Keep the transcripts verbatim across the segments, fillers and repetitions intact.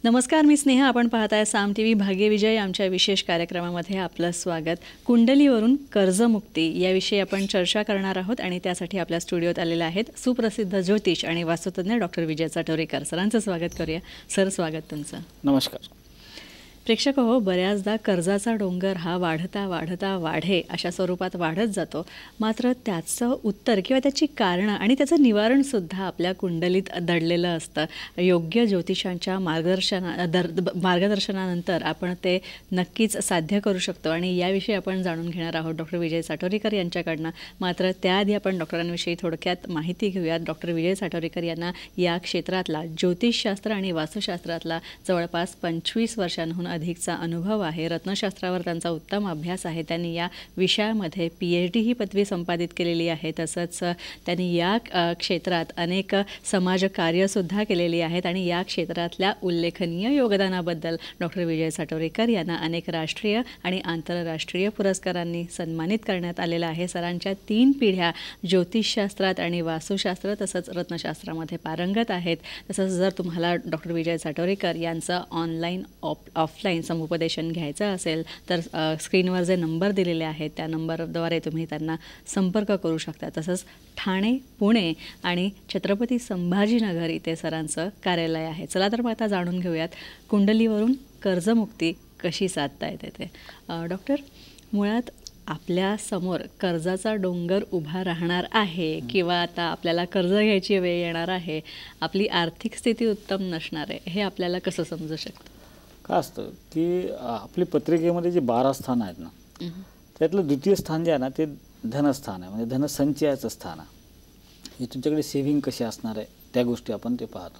नमस्कार, मी स्नेहा. आपण पाहताय साम टी व्ही भाग्यविजय. आमच्या विशेष कार्यक्रमामध्ये आपलं स्वागत. कुंडलीवरून कर्जमुक्ती याविषयी आपण चर्चा करणार आहोत आणि त्यासाठी आपल्या स्टुडिओत आलेले आहेत सुप्रसिद्ध ज्योतिष आणि वास्तुतज्ञ डॉक्टर विजय साटोरेकर. सरांचं स्वागत करूया. सर, स्वागत तुमचं. नमस्कार. प्रेक्षक हो, बऱ्याचदा कर्जाचा डोंगर हा वाढता वाढता वाढे अशा स्वरूपात वाढत जातो. मात्र त्याचं उत्तर किंवा त्याची कारणं आणि त्याचं निवारणसुद्धा आपल्या कुंडलीत दडलेलं असतं. योग्य ज्योतिषांच्या मार्गदर्शना दर मार्गदर्शनानंतर आपण ते नक्कीच साध्य करू शकतो आणि याविषयी आपण जाणून घेणार आहोत डॉक्टर विजय साटोरेकर यांच्याकडनं. मात्र त्याआधी आपण डॉक्टरांविषयी थोडक्यात माहिती घेऊयात. डॉक्टर विजय साटोरेकर यांना या क्षेत्रातला ज्योतिषशास्त्र आणि वास्तुशास्त्रातला जवळपास पंचवीस वर्षांहून अधिकचा अनुभव आहे. रत्नशास्त्रावर त्यांचा उत्तम अभ्यास आहे. त्यांनी या विषयामध्ये पी एच डी ही पदवी संपादित केलेली आहे. तसंच त्यांनी या क्षेत्रात अनेक समाजकार्यसुद्धा केलेली आहेत आणि या क्षेत्रातल्या उल्लेखनीय योगदानाबद्दल डॉक्टर विजय साटोरेकर यांना अनेक राष्ट्रीय आणि आंतरराष्ट्रीय पुरस्कारांनी सन्मानित करण्यात आलेलं आहे. सरांच्या तीन पिढ्या ज्योतिषशास्त्रात आणि वास्तुशास्त्र तसंच रत्नशास्त्रामध्ये पारंगत आहेत. तसंच जर तुम्हाला डॉक्टर विजय साटोरेकर यांचं ऑनलाईन ऑफ ऑफलाईन समुपदेशन घ्यायचं असेल तर स्क्रीनवर जे नंबर दिलेले आहेत त्या नंबरद्वारे तुम्ही त्यांना संपर्क करू शकता. तसंच ठाणे, पुणे आणि छत्रपती संभाजीनगर इथे सरांचं कार्यालय आहे. चला तर मग आता जाणून घेऊयात कुंडलीवरून कर्जमुक्ती कशी साधता येते ते. डॉक्टर, मुळात आपल्या समोर कर्जाचा डोंगर उभा राहणार आहे किंवा आता आपल्याला कर्ज घ्यायची वेळ येणार आहे, आपली आर्थिक स्थिती उत्तम नसणार आहे, हे आपल्याला कसं समजू शकतं? काय असतं की आपली पत्रिकेमध्ये जे बारा स्थान आहेत ना, त्यातलं द्वितीय स्थान जे आहे ना ते धनस्थान आहे, म्हणजे धनसंचयाचं स्थान आहे. हे तुमच्याकडे सेव्हिंग कशी असणार आहे त्या गोष्टी आपण ते पाहतो.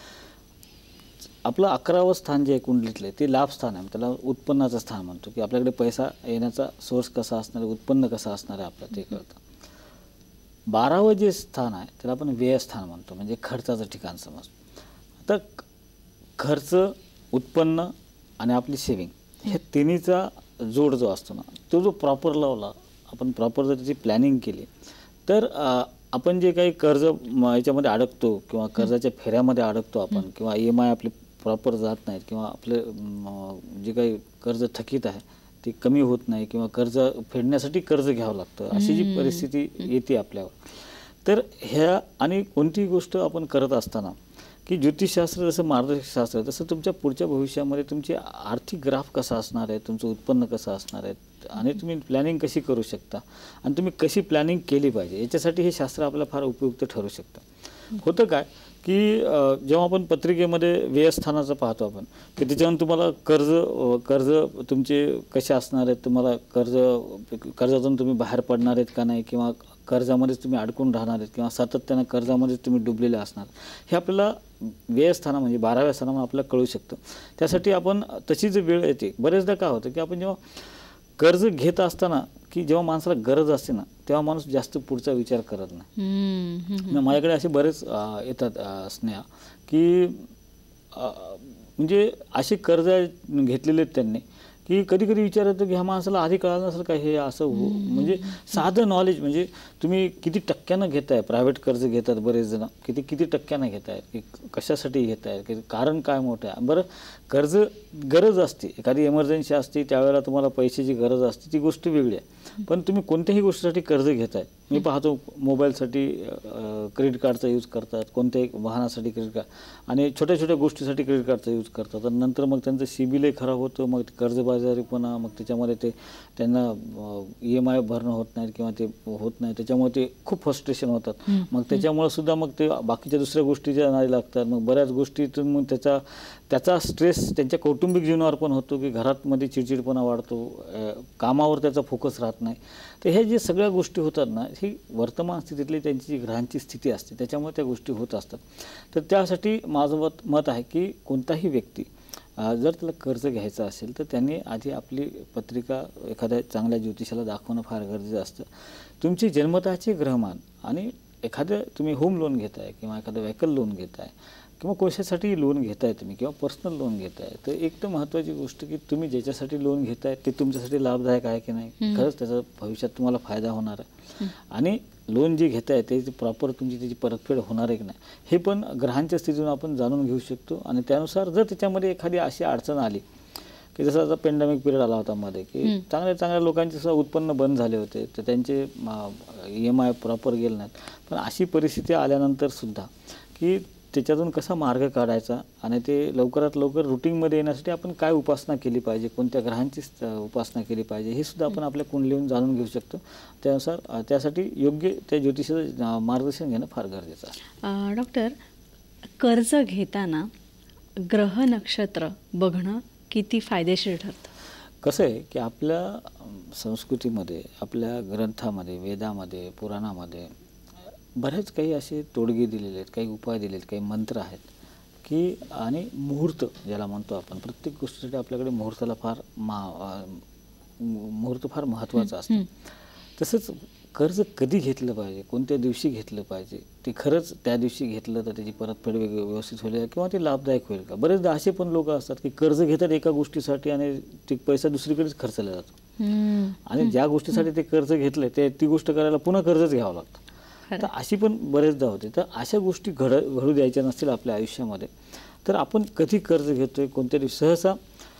आपलं अकरावं स्थान जे आहे कुंडलीतले ते लाभस्थान आहे. त्याला उत्पन्नाचं स्थान म्हणतो की आपल्याकडे पैसा येण्याचा सोर्स कसा असणार आहे, उत्पन्न कसं असणार आहे आपलं ते कळतं. बारावं जे स्थान आहे त्याला आपण व्ययस्थान म्हणतो, म्हणजे खर्चाचं ठिकाण समज. आता खर्च, उत्पन्न आणि आपली सेविंग ह्या तिन्हीचा जोड जो असतो ना, तो जो प्रॉपर लावला, आपण प्रॉपर जर त्याची प्लॅनिंग केली तर आपण जे काही कर्ज याच्यामध्ये अडकतो किंवा कर्जाच्या फेऱ्यामध्ये अडकतो आपण, किंवा ई एम आय आपले प्रॉपर जात नाहीत, किंवा आपले जे काही कर्ज थकीत आहे ते कमी होत नाही, किंवा कर्ज फेडण्यासाठी कर्ज घ्यावं लागतं, अशी जी परिस्थिती येते आपल्यावर. तर ह्या आणि कोणतीही गोष्ट आपण करत असताना की ज्योतिषशास्त्र जसं मार्गदर्शकशास्त्र आहे तसं तुमच्या पुढच्या भविष्यामध्ये तुमची आर्थिक ग्राफ कसा असणार आहे, तुमचं उत्पन्न कसं असणार आहे आणि तुम्ही प्लॅनिंग कशी करू शकता आणि तुम्ही कशी प्लॅनिंग केली पाहिजे, याच्यासाठी हे शास्त्र आपल्याला फार उपयुक्त ठरू शकतं. होतं काय की जेव्हा आपण पत्रिकेमध्ये व्ययस्थानाचं पाहतो आपण की त्याच्यावर तुम्हाला कर्ज कर्ज तुमचे कसे असणार आहेत, तुम्हाला कर्ज कर्जातून तुम्ही बाहेर पडणार आहेत का नाही, किंवा कर्जामध्येच तुम्ही अडकून राहणार आहेत, किंवा सातत्यानं कर्जामध्येच तुम्ही डुबलेले असणार, हे आपल्याला व्ययस्थाना म्हणजे बाराव्या स्थानामध्ये आपल्याला कळू शकतं. त्यासाठी आपण तशी जी वेळ येते, बरेचदा काय होतं की आपण जेव्हा कर्ज घेत असताना की जेव्हा माणसाला गरज असते ना तेव्हा माणूस जास्त पुढचा विचार करत नाही. माझ्याकडे असे बरेच येतात स्नेहा की म्हणजे असे कर्ज घेतलेले आहेत त्यांनी की कधी कधी विचार येतो की ह्या माणसाला आधी कळालं नसेल का हे असं हो, म्हणजे साधं नॉलेज, म्हणजे तुम्ही किती टक्क्यानं घेताय, प्रायव्हेट कर्ज घेतात बरेच जण, किती किती टक्क्यानं घेत आहेत, की कशासाठी घेत आहेत, की कारण काय मोठं आहे. बरं, कर्ज गरज असते, एखादी इमर्जन्सी असते, त्यावेळेला तुम्हाला पैशाची गरज असते, ती गोष्ट वेगळी आहे. पण तुम्ही कोणत्याही गोष्टीसाठी कर्ज घेताय, मी पाहतो मोबाईलसाठी क्रेडिट कार्डचा यूज करतात, कोणत्याही वाहनासाठी क्रेडिट कार्ड आणि छोट्या छोट्या गोष्टीसाठी क्रेडिट कार्डचा यूज करतात, आणि नंतर मग त्यांचं सिबिलही खराब होतं, मग कर्जबाजारीपणा, मग त्याच्यामध्ये ते त्यांना ई एम आय भरणं होत नाहीत किंवा ते होत नाही, त्याच्यामुळे ते खूप फ्रस्ट्रेशन होतात. मग त्याच्यामुळे सुद्धा मग ते बाकीच्या दुसऱ्या गोष्टीच्या नादी लागतात. मग बऱ्याच गोष्टीतून मग त्याचा त्याचा स्ट्रेस त्यांच्या कौटुंबिक जीवनावर पण होतो की घरातमध्ये चिडचिडपणा वाढतो, कामावर त्याचा फोकस राहत नाही. तर हे जे सगळ्या गोष्टी होतात ना, ही वर्तमान स्थितीतली त्यांची जी ग्रहांची स्थिती असते त्याच्यामुळे त्या गोष्टी होत असतात. तर त्यासाठी माझं मत मत आहे की कोणताही व्यक्ती जर त्याला कर्ज घ्यायचं असेल तर त्यांनी आधी आपली पत्रिका एखाद्या चांगल्या ज्योतिषाला दाखवणं फार गरजेचं असतं. तुमची जन्मताचे ग्रहमान आणि एखादं तुम्ही होम लोन घेताय किंवा एखादं व्हेकल लोन घेताय किंवा कशासाठी लोन घेताय तुम्ही किंवा पर्सनल लोन घेताय, तर एक तर महत्त्वाची गोष्ट की तुम्ही ज्याच्यासाठी लोन घेताय ते तुमच्यासाठी लाभदायक आहे की नाही, खरंच त्याचा भविष्यात तुम्हाला फायदा होणार आहे, आणि लोन जे घेताय ते प्रॉपर तुमची त्याची परतफेड होणार आहे की नाही हे पण ग्रहांच्या स्थितीतून आपण जाणून घेऊ शकतो. आणि त्यानुसार जर त्याच्यामध्ये एखादी अशी अडचण आली की जसं आता पेंडेमिक पिरियड आला होता मध्ये, की चांगल्या चांगल्या लोकांचे सुद्धा उत्पन्न बंद झाले होते, तर त्यांचे ई एम आय प्रॉपर गेले नाहीत, पण अशी परिस्थिती आल्यानंतर सुद्धा की त्याच्यातून कसा मार्ग काढायचा आणि ते लवकरात लवकर रुटीनमध्ये येण्यासाठी आपण काय उपासना केली पाहिजे, कोणत्या ग्रहांची उपासना केली पाहिजे हे सुद्धा आपण आपल्या कुंडलीहून जाणून घेऊ शकतो. त्यानुसार त्यासाठी योग्य त्या ज्योतिषाचं मार्गदर्शन घेणं फार गरजेचं आहे. डॉक्टर, कर्ज घेताना ग्रह नक्षत्र बघणं किती फायदेशीर ठरतं? कसं आहे की आपल्या संस्कृतीमध्ये, आपल्या ग्रंथामध्ये, वेदामध्ये, पुराणामध्ये बरेच काही असे तोडगे दिलेले आहेत, काही उपाय दिलेले आहेत, काही मंत्र आहेत की, आणि मुहूर्त ज्याला म्हणतो आपण, प्रत्येक गोष्टीसाठी आपल्याकडे मुहूर्ताला फार मा मुहूर्त फार महत्त्वाचा असतो. तसंच कर्ज कधी घेतलं पाहिजे, कोणत्या दिवशी घेतलं पाहिजे, ते खरंच त्या दिवशी घेतलं तर त्याची परतफेड वेग व्यवस्थित होईल किंवा ते लाभदायक होईल का. बरेचदा असे पण लोक असतात की कर्ज घेतात एका गोष्टीसाठी आणि ते पैसा दुसरीकडेच खर्चला जातो, आणि ज्या गोष्टीसाठी ते कर्ज घेतलं ते ती गोष्ट करायला पुन्हा कर्जच घ्यावं लागतं. तर अशी पण बरेचदा होते. तर अशा गोष्टी घड घडू द्यायच्या नसतील आपल्या आयुष्यामध्ये, तर आपण कधी कर्ज घेतोय, कोणत्या दिवशी. सहसा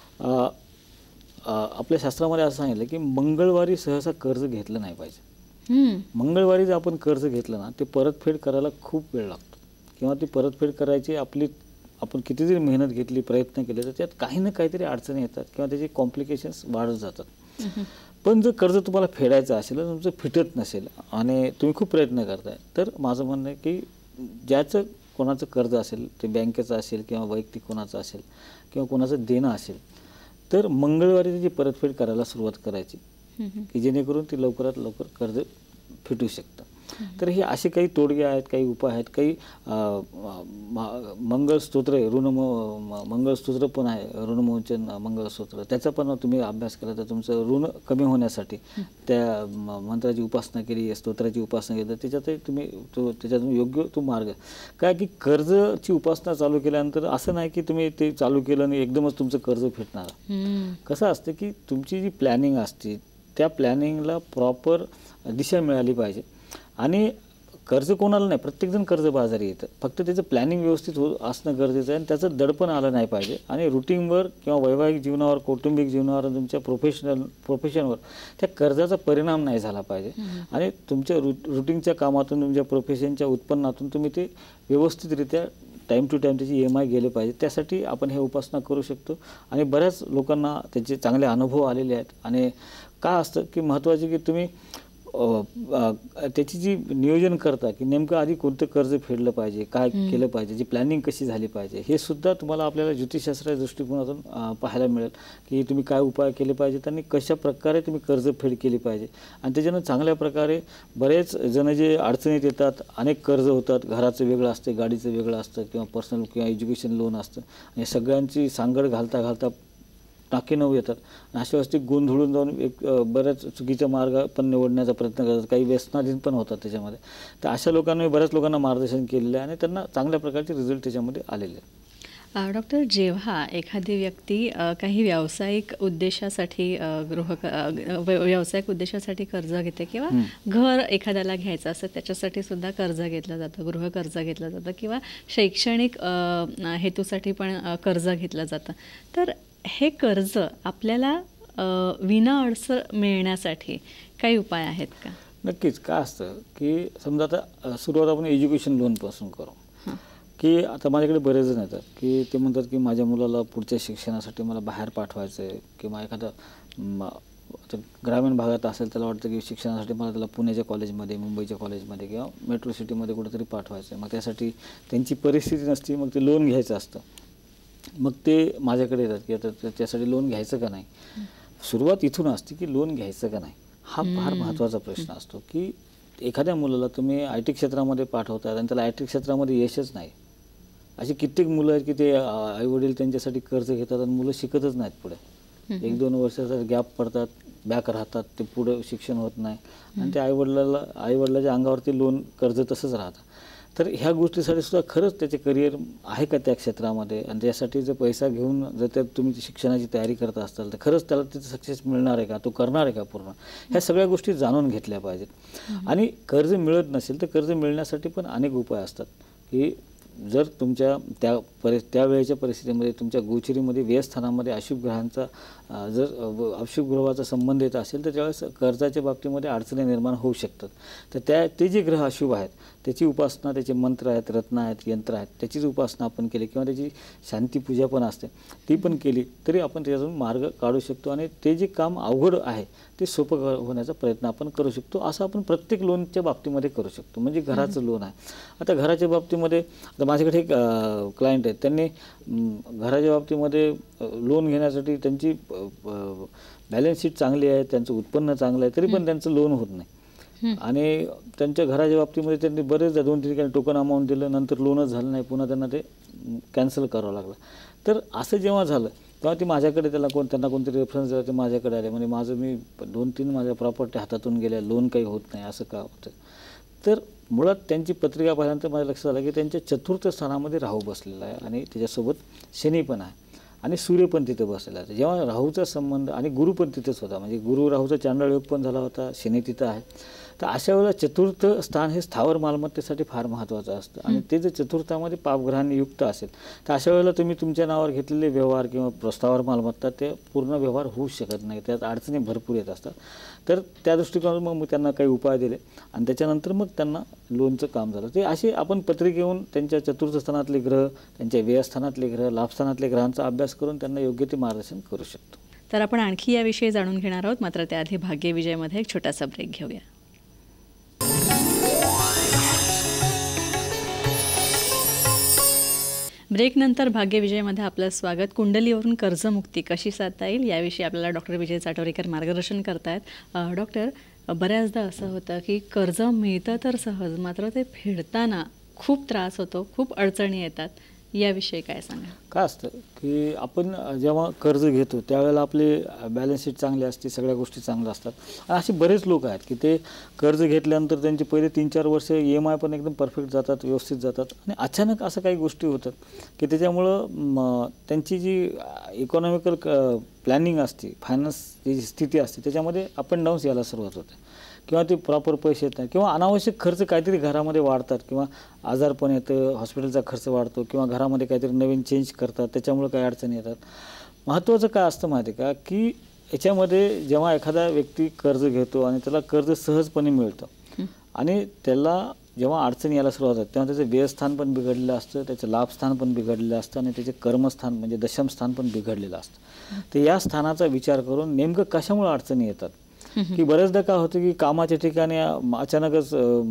आपल्या शास्त्रामध्ये असं सांगितलं की मंगळवारी सहसा कर्ज घेतलं नाही पाहिजे. मंगळवारी जर आपण कर्ज घेतलं ना, ते परतफेड करायला खूप वेळ लागतो, किंवा ती परतफेड करायची आपली आपण किती जरी मेहनत घेतली, प्रयत्न केले, तर त्यात काही ना काहीतरी अडचणी येतात किंवा त्याचे कॉम्प्लिकेशन्स वाढत जातात. पण जर कर्ज तुम्हाला फेडायचं असेल, तुमचं फिटत नसेल आणि तुम्ही खूप प्रयत्न करताय, तर माझं म्हणणं आहे की ज्याचं कोणाचं कर्ज असेल, ते बँकेचं असेल किंवा वैयक्तिक कोणाचं असेल किंवा कोणाचं देणं असेल, तर मंगळवारी त्याची परतफेड करायला सुरुवात करायची, की जेणेकरून ती लवकरात लवकर कर्ज फिटू शकतं. तर हे असे काही तोडगे आहेत, काही उपाय आहेत, काही मंगळस्तोत्र आहे, ऋण मंगळस्तोत्र पण आहे, ऋणमोचन मंगळस्तोत्र, त्याचा पण तुम्ही अभ्यास केला तर तुमचं ऋण कमी होण्यासाठी त्या मंत्राची उपासना केली, स्तोत्राची उपासना केली, तर त्याच्यातही तुम्ही तो त्याच्यातून योग्य तो मार्ग. काय की कर्जची उपासना चालू केल्यानंतर असं नाही की तुम्ही ते चालू केलं आणि एकदमच तुमचं कर्ज फिटणार. कसं असतं की तुमची जी प्लॅनिंग असते त्या प्लॅनिंगला प्रॉपर दिशा मिळाली पाहिजे. आणि कर्ज कोणाला नाही, प्रत्येकजण कर्जबाजारी येतं, फक्त त्याचं प्लॅनिंग व्यवस्थित हो असणं गरजेचं आहे, आणि त्याचं दडपण आलं नाही पाहिजे. आणि रुटीनवर किंवा वैवाहिक जीवनावर, कौटुंबिक जीवनावर, तुमच्या प्रोफेशनल प्रोफेशनवर त्या कर्जाचा परिणाम नाही झाला पाहिजे. आणि तुमच्या रु रुटीनच्या कामातून, तुमच्या प्रोफेशनच्या उत्पन्नातून तुम्ही ते व्यवस्थितरित्या टाईम टू टाईम त्याची ई एम आय गेले पाहिजे. त्यासाठी आपण हे उपासना करू शकतो, आणि बऱ्याच लोकांना त्याचे चांगले अनुभव आलेले आहेत. आणि काय असतं की महत्त्वाचे की तुम्ही त्याची जी नियोजन करता की नेमकं आधी कोणतं कर्ज फेडलं पाहिजे, काय केलं पाहिजे, जी प्लॅनिंग कशी झाली पाहिजे, हे सुद्धा तुम्हाला आपल्याला ज्योतिषशास्त्राच्या दृष्टिकोनातून पाहायला मिळेल की तुम्ही काय उपाय केले पाहिजेत आणि कशा प्रकारे तुम्ही कर्ज फेड केली पाहिजे. आणि त्याच्यानं चांगल्या प्रकारे बरेच जण जे अडचणीत येतात, अनेक कर्ज होतात, घराचं वेगळं असतं, गाडीचं वेगळं असतं, किंवा पर्सनल किंवा एज्युकेशन लोन असतं, आणि सगळ्यांची सांगड घालता घालता टाके नऊ येतात. अशा वेळेस ते गोंधळून जाऊन एक बऱ्याच चुकीचा मार्ग पण निवडण्याचा प्रयत्न करतात, काही व्यसनाधीन पण होतात त्याच्यामध्ये. तर अशा लोकांनी बऱ्याच लोकांना मार्गदर्शन केलेलं आहे, आणि त्यांना चांगल्या प्रकारचे रिझल्ट त्याच्यामध्ये आलेले आहेत. डॉक्टर, जेव्हा एखादी व्यक्ती काही व्यावसायिक उद्देशासाठी गृह व्यावसायिक उद्देशासाठी कर्ज घेते, किंवा घर एखाद्याला घ्यायचं असतं त्याच्यासाठी सुद्धा कर्ज घेतलं जातं, गृह कर्ज घेतलं जातं, किंवा शैक्षणिक हेतूसाठी पण कर्ज घेतलं जातं, तर हे कर्ज आपल्याला विना अडसर मिळण्यासाठी काही उपाय आहेत का? नक्कीच. काय असतं की समजा आता सुरुवात आपण एज्युकेशन लोनपासून करू, की आता माझ्याकडे बरेच जण येतात की ते म्हणतात की माझ्या मुलाला पुढच्या शिक्षणासाठी मला बाहेर पाठवायचं आहे, किंवा एखादं ग्रामीण भागात असेल त्याला वाटतं की शिक्षणासाठी मला त्याला पुण्याच्या कॉलेजमध्ये, मुंबईच्या कॉलेजमध्ये किंवा मेट्रो सिटीमध्ये कुठेतरी पाठवायचं आहे. मग त्यासाठी त्यांची परिस्थिती नसती, मग ते लोन घ्यायचं असतं. मग ते माझ्याकडे येतात की आता त्याच्यासाठी लोन घ्यायचं का नाही. सुरुवात इथून असते की लोन घ्यायचं का नाही, हा फार महत्त्वाचा प्रश्न असतो. की एखाद्या मुलाला तुम्ही आय टी क्षेत्रामध्ये पाठवतात आणि त्याला आय टी क्षेत्रामध्ये यशच नाही. अशी कित्येक मुलं आहेत की ते आईवडील त्यांच्यासाठी कर्ज घेतात आणि मुलं शिकतच नाहीत पुढे. एक दोन वर्षाचा गॅप पडतात, बॅक राहतात, ते पुढे शिक्षण होत नाही, आणि त्या आईवडिलाला आईवडिलाच्या अंगावरती लोन कर्ज तसंच राहतं. तर ह्या गोष्टीसाठी सुद्धा खरंच त्याचे करिअर आहे का त्या क्षेत्रामध्ये, आणि त्यासाठी जर पैसा घेऊन जर त्या तुम्ही शिक्षणाची तयारी करत असाल तर खरंच त्याला तिथे सक्सेस मिळणार आहे का, तो करणार आहे का पूर्ण, ह्या सगळ्या गोष्टी जाणून घेतल्या पाहिजेत. आणि कर्ज मिळत नसेल तर कर्ज मिळण्यासाठी पण अनेक उपाय असतात की जर तुमच्या त्या परि त्यावेळेच्या परिस्थितीमध्ये तुमच्या गोचरीमध्ये व्ययस्थानामध्ये अशुभ ग्रहांचा जर अशुभ ग्रहाचा संबंध येत असेल तर त्यावेळेस कर्जाच्या बाबतीमध्ये अडचणी निर्माण होऊ शकतात. तर त्या ते जे ग्रह अशुभ आहेत त्याची उपासना, त्याचे मंत्र आहेत, रत्न आहेत, यंत्र आहेत, त्याचीच उपासना आपण केली किंवा त्याची शांतीपूजा पण असते ती पण केली तरी आपण त्याच्यातून मार्ग काढू शकतो आणि ते जे काम अवघड आहे ते सोपं होण्याचा प्रयत्न आपण करू शकतो. असं आपण प्रत्येक लोनच्या बाबतीमध्ये करू शकतो. म्हणजे घराचं लोन आहे, आता घराच्या बाबतीमध्ये आता माझ्याकडे एक क्लायंट आहेत, त्यांनी घराच्या बाबतीमध्ये लोन घेण्यासाठी त्यांची बॅलन्स शीट चांगली आहे, त्यांचं उत्पन्न चांगलं आहे, तरी पण त्यांचं लोन होत नाही. आणि त्यांच्या घराच्या बाबतीमध्ये त्यांनी बरेचदा दोन तीन ठिकाणी टोकन अमाऊंट दिलं, नंतर लोनच झालं नाही, पुन्हा त्यांना ते कॅन्सल करावं लागलं. तर असं जेव्हा झालं तेव्हा ती माझ्याकडे त्याला कोण त्यांना कोणतरी रेफरन्स दिला, ते माझ्याकडे आले, म्हणजे माझं मी दोन तीन माझ्या प्रॉपर्टी हातातून गेल्या, लोन काही होत नाही, असं का होतं. तर मुळात त्यांची पत्रिका पाहिल्यानंतर माझ्या लक्षात आलं की त्यांच्या चतुर्थ स्थानामध्ये राहू बसलेला आहे आणि त्याच्यासोबत शनी पण आहे आणि सूर्य पण तिथे बसलेला आहे. जेव्हा राहूचा संबंध आणि गुरु पण तिथेच होता, म्हणजे गुरु राहूचा चांडळ योग पण झाला होता, शनी तिथं आहे. तर अशा वेळेला चतुर्थ स्थान हे स्थावर मालमत्तेसाठी फार महत्त्वाचं असतं आणि ते जर चतुर्थामध्ये पापग्रहांनी युक्त असेल तर अशा वेळेला तुम्ही तुमच्या नावावर घेतलेले व्यवहार किंवा प्रस्तावर मालमत्ता ते पूर्ण व्यवहार होऊ शकत नाही, त्यात अडचणी भरपूर येत असतात. तर त्या दृष्टिकोनातून मग मी त्यांना काही उपाय दिले आणि त्याच्यानंतर मग त्यांना लोनचं काम झालं. ते असे आपण पत्रिकेहून त्यांच्या चतुर्थ स्थानातले ग्रह, त्यांच्या व्ययस्थानातले ग्रह, लाभस्थानातले ग्रहांचा अभ्यास करून त्यांना योग्य ते मार्गदर्शन करू शकतो. तर आपण आणखी याविषयी जाणून घेणार आहोत, मात्र त्याआधी भाग्यविजयमध्ये एक छोटासा ब्रेक घेऊया. ब्रेकनंतर भाग्यविजयमध्ये आपलं स्वागत. कुंडलीवरून कर्जमुक्ती कशी साधता येईल याविषयी आपल्याला डॉक्टर विजय चाटोरेकर मार्गदर्शन करतायत. डॉक्टर, बऱ्याचदा असं होतं की कर्ज मिळतं तर सहज, मात्र ते फेडताना खूप त्रास होतो, खूप अडचणी येतात, याविषयी काय सांगा? काय असतं की आपण जेव्हा कर्ज घेतो त्यावेळेला आपली बॅलन्स शीट चांगली असते, सगळ्या गोष्टी चांगल्या असतात. आणि असे बरेच लोक आहेत की ते कर्ज घेतल्यानंतर त्यांचे पहिले तीन चार वर्ष ई एम आय पण एकदम परफेक्ट जातात, व्यवस्थित जातात आणि अचानक असं काही गोष्टी होतात की त्याच्यामुळं त्यांची जी इकॉनॉमिकल प्लॅनिंग असते, फायनान्सची जी स्थिती असते त्याच्यामध्ये अप अँड डाऊन्स यायला सुरुवात होते किंवा ते प्रॉपर पैसे येत नाही किंवा अनावश्यक खर्च काहीतरी घरामध्ये वाढतात किंवा आजारपण येतं, हॉस्पिटलचा खर्च वाढतो किंवा घरामध्ये काहीतरी नवीन चेंज करतात, त्याच्यामुळे काही अडचणी येतात. महत्त्वाचं काय असतं माहिती आहे का की याच्यामध्ये जेव्हा एखादा व्यक्ती कर्ज घेतो आणि त्याला कर्ज सहजपणे मिळतं आणि त्याला जेव्हा अडचणी यायला सुरुवात होते तेव्हा त्याचं व्ययस्थान पण बिघडलेलं असतं, त्याचं लाभस्थान पण बिघडलेलं असतं आणि त्याचे कर्मस्थान म्हणजे दशमस्थान पण बिघडलेलं असतं. तर या स्थानाचा विचार करून नेमकं कशामुळे अडचणी येतात की बरेचदा काय होतं की कामाच्या ठिकाणी अचानकच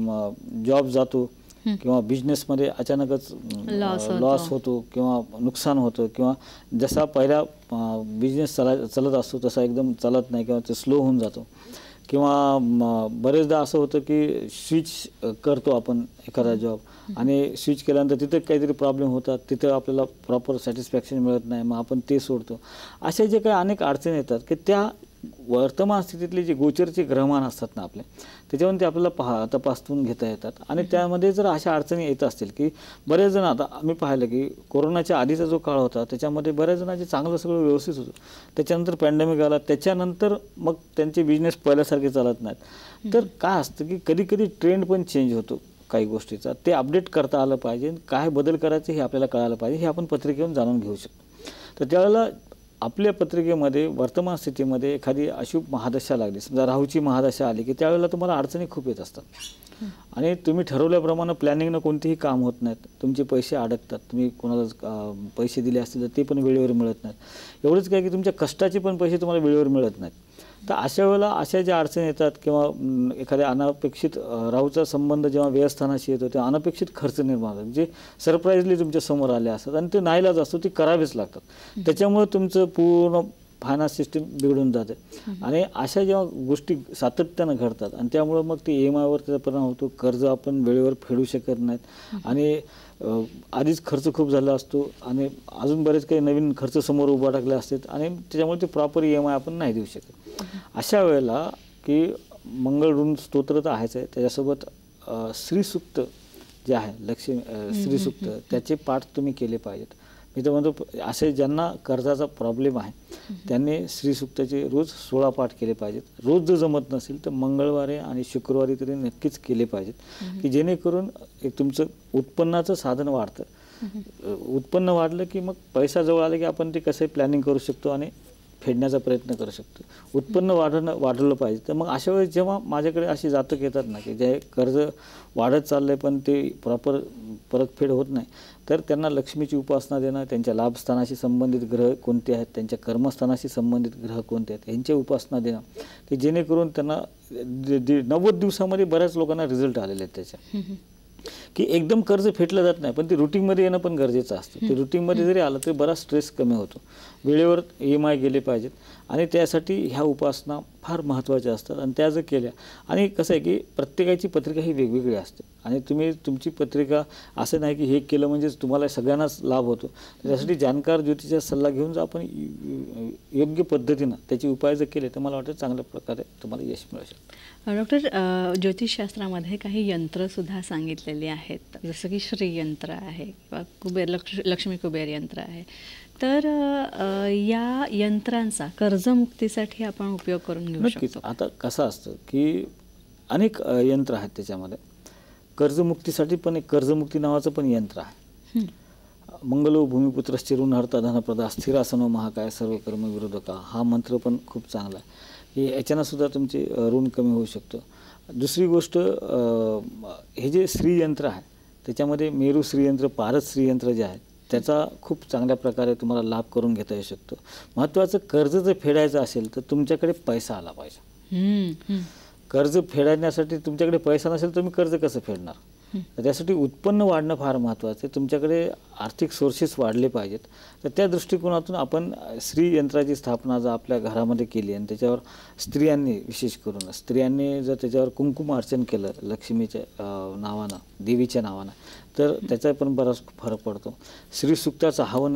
जॉब जातो किंवा बिझनेसमध्ये अचानकच लॉस होतो किंवा नुकसान होतं किंवा जसा पहिला बिझनेस चला चलत असतो तसा एकदम चालत नाही किंवा ते स्लो होऊन जातो किंवा बरेचदा असं होतं की स्विच करतो आपण एखादा जॉब आणि स्विच केल्यानंतर तिथं काहीतरी प्रॉब्लेम होतात, तिथं आपल्याला प्रॉपर सॅटिस्फॅक्शन मिळत नाही, मग आपण ते सोडतो. अशा जे काही अनेक अडचणी येतात की त्या वर्तमान स्थितीतले जे गोचरचे ग्रहमान असतात ना आपले, त्याच्यावरून ते आपल्याला पहा तपासून घेता येतात. आणि त्यामध्ये जर अशा अडचणी येत असतील की बरेच जण, आता आम्ही पाहिलं की कोरोनाच्या आधीचा जो काळ होता त्याच्यामध्ये बऱ्याच जणांचे चांगलं सगळं व्यवस्थित होतं, त्याच्यानंतर पॅन्डेमिक आला, त्याच्यानंतर मग त्यांचे बिझनेस पहिल्यासारखे चालत नाहीत. तर काय असतं की कधी कधी ट्रेंड पण चेंज होतो काही गोष्टीचा, ते अपडेट करता आलं पाहिजे, काय बदल करायचे हे आपल्याला कळायला पाहिजे, हे आपण पत्रिकेवरून जाणून घेऊ शकतो. तर त्यावेळेला आपल्या पत्रिकेमध्ये वर्तमान स्थितीमध्ये एखादी अशुभ महादशा लागली, समजा राहूची महादशा आली की त्यावेळेला तुम्हाला अडचणी खूप येत असतात आणि तुम्ही ठरवल्याप्रमाणे प्लॅनिंगनं कोणतेही काम होत नाहीत, तुमचे पैसे अडकतात, तुम्ही कोणाला पैसे दिले असतील तर ते पण वेळेवर मिळत नाहीत. एवढंच काय की तुमच्या कष्टाचे पण पैसे तुम्हाला वेळेवर मिळत नाहीत. तर अशा वेळेला अशा ज्या अडचणी येतात किंवा एखाद्या अनपेक्षित राहूचा संबंध जेव्हा व्ययस्थानाशी येतो तेव्हा अनपेक्षित खर्च निर्माण होतात, जे सरप्राईजली तुमच्या समोर आले असतात आणि ते नाईलाज असतो, ते करावेच लागतात. त्याच्यामुळे तुमचं पूर्ण फायनान्स सिस्टीम बिघडून जाते आणि अशा जेव्हा गोष्टी सातत्यानं घडतात आणि त्यामुळं मग ते ई एम आयवर त्याचा परिणाम होतो, कर्ज आपण वेळेवर फेडू शकत नाहीत आणि आधीच खर्च खूप झाला असतो आणि अजून बरेच काही नवीन खर्च समोर उभा टाकले असतात आणि त्याच्यामुळे ते प्रॉपर ई एम आय आपण नाही देऊ शकत. अशा वेळेला की मंगळ ऋण स्तोत्र तर आहेच आहे, त्याच्यासोबत श्रीसूक्त जे आहे लक्ष्मी अ, श्री सूक्त त्याचे पाठ तुम्ही केले पाहिजेत. मी तर म्हणतो असे ज्यांना कर्जाचा प्रॉब्लेम आहे त्यांनी श्री सूक्ताचे रोज सोळा पाठ केले पाहिजेत. रोज जर जमत नसेल तर मंगळवारी आणि शुक्रवारी तरी नक्कीच केले पाहिजेत, की जेणेकरून एक तुमचं उत्पन्नाचं साधन वाढतं. उत्पन्न वाढलं की मग पैसा जवळ आला की आपण ते कसं प्लॅनिंग करू शकतो आणि फेडण्याचा प्रयत्न करू शकतो. उत्पन्न वाढणं वाढवलं पाहिजे. तर मग अशा वेळेस जेव्हा माझ्याकडे अशी जातक येतात ना की जे कर्ज वाढत चाललं आहे पण ते प्रॉपर परतफेड होत नाही, तर त्यांना लक्ष्मीची उपासना देणं, त्यांच्या लाभस्थानाशी संबंधित ग्रह कोणते आहेत, त्यांच्या कर्मस्थानाशी संबंधित ग्रह कोणते आहेत यांची उपासना देणं, की जेणेकरून त्यांना नव्वद दिवसामध्ये बऱ्याच लोकांना रिझल्ट आलेले आहेत त्याच्या, की एकदम कर्ज फेडलं जात नाही पण ते रुटीनमध्ये येणं पण गरजेचं असतं. ते रुटीनमध्ये जरी आलं तरी बराच स्ट्रेस कमी होतो. वेळेवर ई एम आय गेले पाहिजेत आणि त्यासाठी ह्या उपासना फार महत्त्वाच्या असतात आणि त्या जर केल्या, आणि कसं आहे की प्रत्येकाची पत्रिका ही वेगवेगळी असते आणि तुम्ही तुमची पत्रिका असं नाही की हे केलं म्हणजेच तुम्हाला सगळ्यांनाच लाभ होतो. त्यासाठी जाणकार ज्योतिषाचा सल्ला घेऊन जर आपण योग्य पद्धतीनं त्याचे उपाय जर केले तर मला वाटतं चांगल्या प्रकारे तुम्हाला यश मिळू शकतं. डॉक्टर, ज्योतिषशास्त्रामध्ये काही यंत्रसुद्धा सांगितलेली आहेत, जसं की श्रीयंत्र आहे किंवा कुबेर लक्ष लक्ष्मी कुबेर यंत्र आहे. तर अ, या यंत्रांचा कर्जमुक्तीसाठी आपण उपयोग करून घेऊ नक्कीच. शकतो. आता कसं असतं की अनेक अ, यंत्र आहेत त्याच्यामध्ये. कर्जमुक्तीसाठी पण एक कर्जमुक्ती नावाचं पण यंत्र आहे. मंगलो भूमिपुत्रश्च ऋणहर्ता धनप्रदा स्थिरासनो महाकाय सर्व कर्म विरोधका, हा मंत्र पण खूप चांगला आहे की याच्यानं सुद्धा तुमचे अ, ऋण कमी होऊ शकतं. दुसरी गोष्ट, अ, हे जे श्रीयंत्र आहे त्याच्यामध्ये मेरू श्रीयंत्र, पारस श्रीयंत्र जे आहे त्याचा खूप चांगल्या प्रकारे तुम्हाला लाभ करून घेता येऊ शकतो. महत्त्वाचं, कर्ज जर फेडायचं असेल तर तुमच्याकडे पैसा आला पाहिजे. कर्ज फेडण्यासाठी तुमच्याकडे पैसा नसेल तर तुम्ही कर्ज कसं फेडणार? तर त्यासाठी उत्पन्न वाढणं फार महत्त्वाचं आहे. तुमच्याकडे आर्थिक सोर्सेस वाढले पाहिजेत. तर त्या दृष्टिकोनातून आपण श्री यंत्राची स्थापना जर आपल्या घरामध्ये केली आणि त्याच्यावर स्त्रियांनी, विशेष करून स्त्रियांनी जर त्याच्यावर कुंकुम अर्चन केलं लक्ष्मीच्या नावानं, देवीच्या नावानं, तर त्याचा पण बराच फरक पडतो. श्रीसूक्ताचं हवन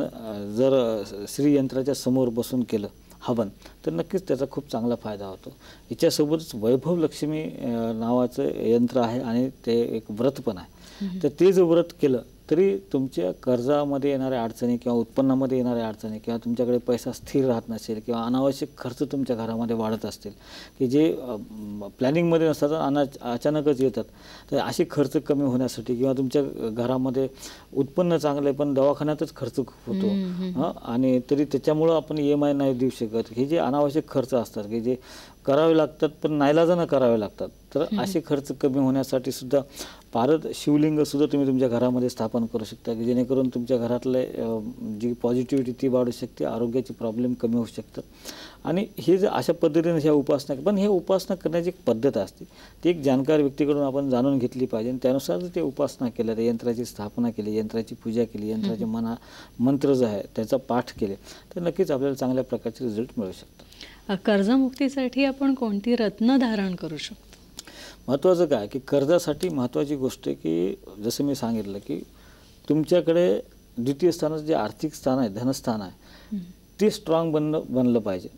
जर श्रीयंत्राच्या समोर बसून केलं हवन तर नक्कीच त्याचा खूप चांगला फायदा होतो. याच्यासोबतच वैभव लक्ष्मी नावाचं यंत्र आहे आणि ते एक व्रत पण आहे. तर ते जर व्रत केलं तरी तुमच्या कर्जामध्ये येणाऱ्या अडचणी किंवा उत्पन्नामध्ये येणाऱ्या अडचणी किंवा तुमच्याकडे पैसा स्थिर राहत नसेल किंवा अनावश्यक खर्च तुमच्या घरामध्ये वाढत असतील की जे प्लॅनिंगमध्ये नसतात अना अचानकच येतात, तर असे खर्च कमी होण्यासाठी किंवा तुमच्या घरामध्ये उत्पन्न चांगलं आहे पण दवाखान्यातच खर्च खूप होतो हां, आणि तरी त्याच्यामुळं आपण ई एम आय नाही देऊ शकत, हे जे अनावश्यक खर्च असतात की जे करावे लागतात पण नाईलाजानं करावे लागतात, तर असे खर्च कमी होण्यासाठी सुद्धा पारद शिवलिंग सुद्धा तुम्ही तुमच्या घरामध्ये स्थापन करू शकता की जेणेकरून तुमच्या घरातले जी पॉझिटिव्हिटी ती वाढू शकते, आरोग्याचे प्रॉब्लेम कमी होऊ शकतात. आणि हे जर अशा पद्धतीने ह्या उपासना, पण हे उपासना करण्याची एक पद्धत असते, ती एक जाणकार व्यक्तीकडून आपण जाणून घेतली पाहिजे आणि त्यानुसार जर ते उपासना केल्या, त्या यंत्राची स्थापना केली, यंत्राची पूजा केली, यंत्राचे मना मंत्र जो आहे त्याचा पाठ केले तर नक्कीच आपल्याला चांगल्या प्रकारचे रिझल्ट मिळू शकतात. कर्जमुक्तीसाठी आपण कोणती रत्न धारण करू शकतो? महत्त्वाचं काय की कर्जासाठी महत्त्वाची गोष्ट आहे की जसं मी सांगितलं की तुमच्याकडे द्वितीय स्थानाचं जे आर्थिक स्थान आहे, धनस्थान आहे, ते स्ट्रॉंग बनलं बनलं पाहिजे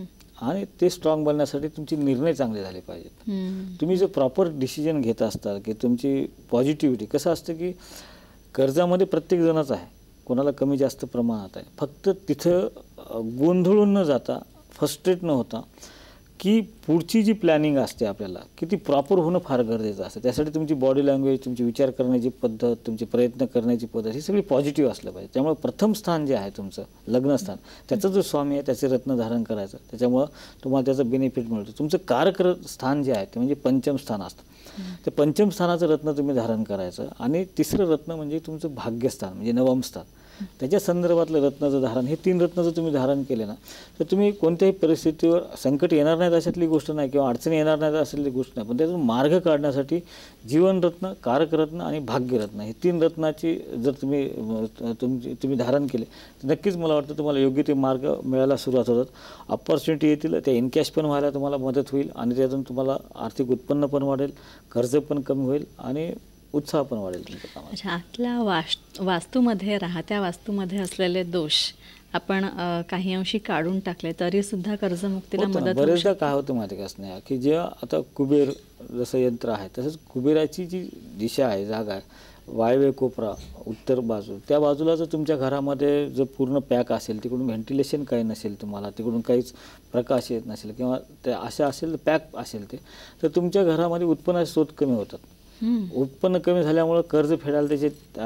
आणि ते स्ट्रॉंग बनण्यासाठी तुमचे निर्णय चांगले झाले पाहिजेत. तुम्ही जर प्रॉपर डिसिजन घेत असताल की तुमची पॉझिटिव्हिटी, कसं असतं की कर्जामध्ये प्रत्येक जणच आहे, कोणाला कमी जास्त प्रमाणात आहे, फक्त तिथं गोंधळून न जाता, फ्रस्ट्रेट न होता, की पुढची जी प्लॅनिंग असते आपल्याला की ती प्रॉपर होणं फार गरजेचं असतं. त्यासाठी तुमची बॉडी लँग्वेज, तुमची विचार करण्याची पद्धत, तुमचे प्रयत्न करण्याची पद्धत ही सगळी पॉझिटिव्ह असलं पाहिजे. त्यामुळे प्रथम स्थान जे आहे तुमचं लग्नस्थान, त्याचा जो स्वामी आहे त्याचे रत्न धारण करायचं, त्याच्यामुळं तुम्हाला त्याचा बेनिफिट मिळतो. तुमचं कारक स्थान जे आहे ते म्हणजे पंचम स्थान असतं, ते पंचम स्थानाचं रत्न तुम्ही धारण करायचं. आणि तिसरं रत्न म्हणजे तुमचं भाग्यस्थान म्हणजे नवम स्थान, त्याच्या संदर्भातलं रत्नाचं धारण, हे तीन रत्न जर तुम्ही धारण केले ना तर तुम्ही कोणत्याही परिस्थितीवर संकट येणार नाहीत अशातली गोष्ट नाही किंवा अडचणी येणार नाहीत अशातली गोष्ट नाही, पण त्यातून मार्ग काढण्यासाठी जीवनरत्न, कारकरत्न आणि भाग्यरत्न हे तीन रत्नाची जर तुम्ही तुमची तुम्ही धारण केले तर नक्कीच मला वाटतं तुम्हाला योग्य ते मार्ग मिळायला सुरुवात होतात. अपॉर्च्युनिटी येतील, त्या इनकॅश पण व्हायला तुम्हाला मदत होईल आणि त्यातून तुम्हाला आर्थिक उत्पन्न पण वाढेल, कर्ज पण कमी होईल आणि उत्साह पण वाढेल तुमच्या कामात. अच्छा, आतल्या वास्तू वास्तूमध्ये राहत्या वास्तूमध्ये असलेले दोष आपण अ, काही अंशी काढून टाकले तरी सुद्धा कर्जमुक्तीला होतं ना. मदत होऊ बरेचदा शकते. काय होतं माहिती का स्नेहा, की जे आता कुबेर जसं यंत्र आहे तसंच कुबेराची जी दिशा आहे, जागा आहे, वायव्य कोपरा, उत्तर बाजू, त्या बाजूला जर तुमच्या घरामध्ये जर पूर्ण पॅक असेल, तिकडून व्हेंटिलेशन काही नसेल, तुम्हाला तिकडून काहीच प्रकाश येत नसेल किंवा ते अशा असेल पॅक असेल ते, तर तुमच्या घरामध्ये उत्पन्नाचे स्रोत कमी होतात. उत्पन्न कमी झाल्यामुळं कर्ज फेडायला त्याचे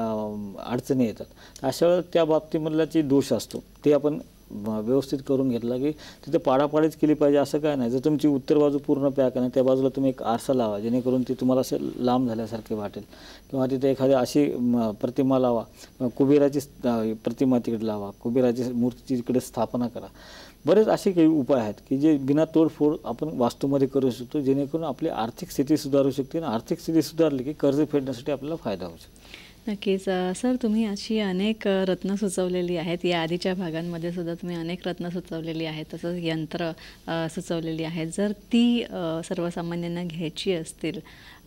अडचणी येतात. अशा वेळेला त्या बाबतीमधला जे दोष असतो ते आपण व्यवस्थित करून घेतला की तिथे पाडापाडीच केली पाहिजे असं काय नाही. जर तुमची उत्तर बाजू पूर्ण पॅक आहे, त्या बाजूला तुम्ही एक आरसा लावा जेणेकरून ती तुम्हाला असं लांब झाल्यासारखे वाटेल, किंवा तिथे एखादी अशी प्रतिमा लावा, कुबेराची प्रतिमा तिकडे लावा, कुबेराची मूर्तीची तिकडे स्थापना करा. बरेच असे काही उपाय आहेत की जे बिना तोडफोड आपण वास्तूमध्ये करू शकतो, जेणेकरून आपली आर्थिक स्थिती सुधारू शकते आणि आर्थिक स्थिती सुधारली की कर्ज फेडण्यासाठी आपल्याला फायदा होऊ शकतो. नक्कीच. सर, तुम्ही अशी अनेक रत्न सुचवलेली आहेत, या आधीच्या भागांमध्ये सुद्धा तुम्ही अनेक रत्न सुचवलेली आहेत, तसंच यंत्र सुचवलेली आहेत. जर ती सर्वसामान्यांना घ्यायची असतील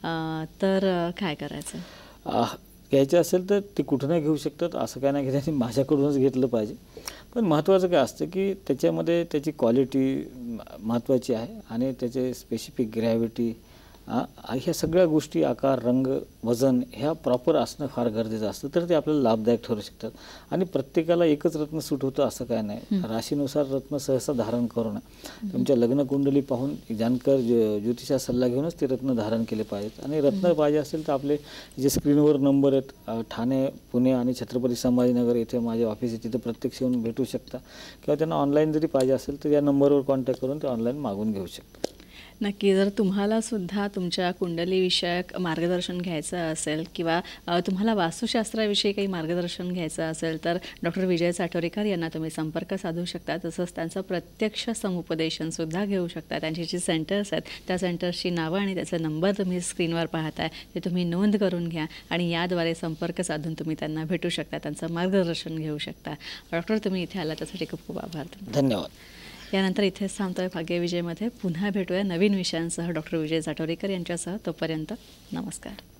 तर काय करायचं? घ्यायचं असेल तर ते कुठं नाही घेऊ शकतात असं काय नाही की त्यांनी माझ्याकडूनच घेतलं पाहिजे. पण महत्त्वाचं काय असतं की त्याच्यामध्ये त्याची क्वालिटी महत्त्वाची आहे आणि त्याचे स्पेसिफिक ग्रॅव्हिटी, ह्या सगळ्या गोष्टी, आकार, रंग, वजन ह्या प्रॉपर असणं फार गरजेचं असतं, तर ते आपल्याला लाभदायक ठरू शकतात. आणि प्रत्येकाला एकच रत्न सूट होतं असं काय नाही. राशीनुसार रत्न सहसा धारण करू नये. तुमच्या लग्न कुंडली पाहून जाणकार ज्योतिषा सल्ला घेऊनच ते रत्न धारण केले पाहिजेत. आणि रत्न पाहिजे असेल तर आपले जे स्क्रीनवर नंबर आहेत, ठाणे, पुणे आणि छत्रपती संभाजीनगर इथे माझे ऑफिस आहे, तिथं प्रत्यक्ष येऊन भेटू शकता, किंवा त्यांना ऑनलाईन जरी पाहिजे असेल तर या नंबरवर कॉन्टॅक्ट करून ते ऑनलाईन मागून घेऊ शकता. नक्की. जर तुम्हाला सुद्धा तुमच्या कुंडलीविषयक मार्गदर्शन घ्यायचं असेल किंवा तुम्हाला वास्तुशास्त्राविषयी काही मार्गदर्शन घ्यायचं असेल तर डॉक्टर विजय साटोरेकर यांना तुम्ही संपर्क साधू शकता. तसंच त्यांचं प्रत्यक्ष समुपदेशनसुद्धा घेऊ शकता. त्यांची जी सेंटर्स आहेत त्या सेंटर्सची नावं आणि त्याचा नंबर तुम्ही स्क्रीनवर पाहताय, ते तुम्ही नोंद करून घ्या आणि याद्वारे संपर्क साधून तुम्ही त्यांना भेटू शकता, त्यांचं मार्गदर्शन घेऊ शकता. डॉक्टर, तुम्ही इथे आला त्यासाठी खूप खूप आभार. धन्यवाद. यानंतर इथेच थांबतोय भाग्यविजयमध्ये. पुन्हा भेटूया नवीन विषयांसह डॉक्टर विजय साटोरेकर यांच्यासह. तोपर्यंत नमस्कार.